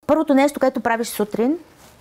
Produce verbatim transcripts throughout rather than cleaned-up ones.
Първото нещо, което правиш сутрин?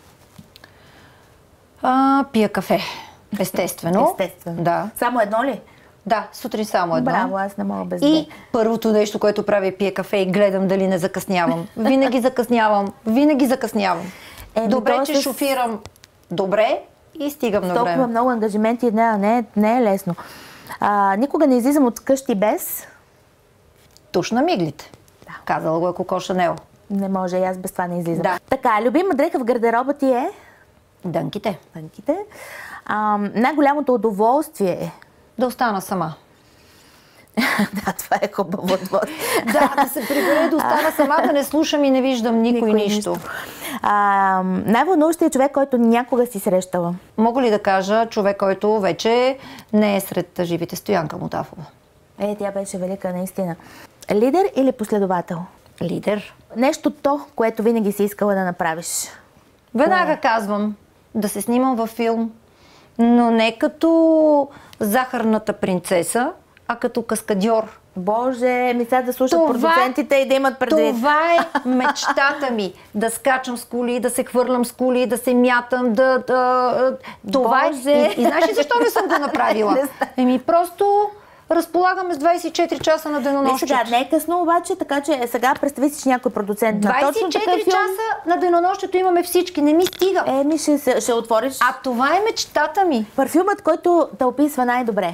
А, пия кафе. Естествено. Естествено. Да. Само едно ли? Да, сутрин само едно. Браво, аз не мога без две. И първото нещо, което правя, е пия кафе и гледам дали не закъснявам. Винаги закъснявам. Винаги закъснявам. Е, добре, че с... шофирам добре и стигам на време. Толкова много ангажименти, не, не, не е лесно. А, никога не излизам от къщи без... Туш на миглите. Да. Казала го е Коко Шанел. Не може, и аз без това не излизам. Да. Така, любима дреха в гардероба ти е? Дънките. Дънките. А, най-голямото удоволствие е? Да остана сама. Да, това е хубаво. Да, да се прибере, да остана сама, да не слушам и не виждам никой, никой нищо. нищо. А, най-вълнуващият човек, който някога си срещала? Мога ли да кажа човек, който вече не е сред живите, Стоянка Мутафова. Е, тя беше велика, наистина. Лидер или последовател? Лидер. Нещо то, което винаги си искала да направиш? Веднага Кое? казвам да се снимам във филм, но не като захарната принцеса, а като каскадьор. Боже, ми сега да слушат това, продуцентите и да имат предвид. Това е мечтата ми. Да скачам с коли, да се хвърлям с коли, да се мятам, да... да това Боже. е... И, и знаеш ли защо не съм го направила? Еми просто... разполагаме с двайсет и четири часа на денонощието. Не, сега не е късно обаче, така че сега представи си, че някой продуцент на точно точно двайсет и четири часа на денонощието имаме всички, не ми стига. Еми, ще, ще отвориш. А това е мечтата ми. Парфюмът, който те описва най-добре?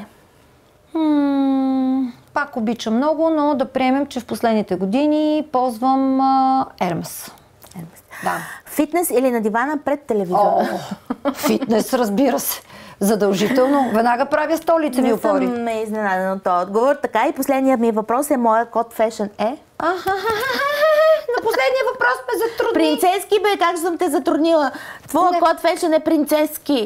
М- пак обичам много, но да приемем, че в последните години ползвам а, Ермес. Ермес. Да. Фитнес или на дивана пред телевизора? О, фитнес, разбира се. Задължително. Веднага правя столицеви опори. Не съм изненадана от този отговор. Така и последният ми въпрос е: моя код фешън е? На последния въпрос ме затрудни. Принцески бе, как съм те затруднила? Твоя код фешън е принцески.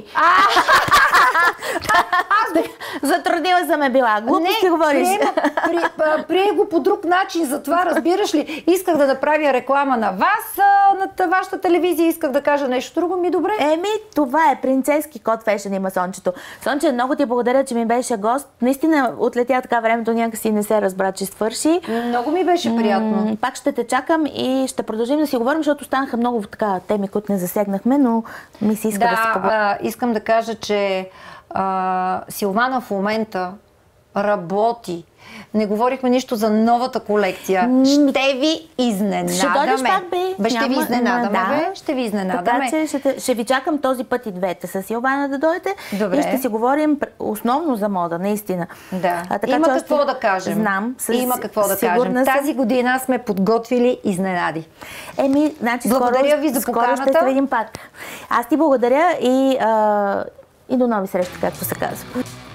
Затруднила съм е била. Глупости говориш. Прие го по друг начин, затова разбираш ли? Исках да направя реклама на вас, на вашата телевизия, исках да кажа нещо друго, ми добре. Еми, това е принцески код фешън има Сончето. Сонче, много ти благодаря, че ми беше гост. Наистина отлетя така времето, някакси не се разбра, че свърши. Много ми беше приятно. Пак ще те чакам и ще продължим да си говорим, защото станаха много така теми, които не засегнахме, но ми се иска да, да се поговорим. Да, искам да кажа, че а, Силвана в момента работи. Не говорихме нищо за новата колекция. М- ще ви изненадаме. Ще дойдеш пак, бе. Бе, ще Няма, ви изненадаме, да. бе. Ще ви изненадаме. Така че ще, ще ви чакам този път и двете с Силвана да дойдете. Добре. И ще си говорим основно за мода, наистина. Да. А, така, Има че какво още... да кажем. Знам. С... Има какво да Сигурна кажем. съм. Тази година сме подготвили изненади. Еми, значи, благодаря скоро, ви за скоро поканата. ще се видим пак. Аз ти благодаря и, а, и до нови срещи, както се казва.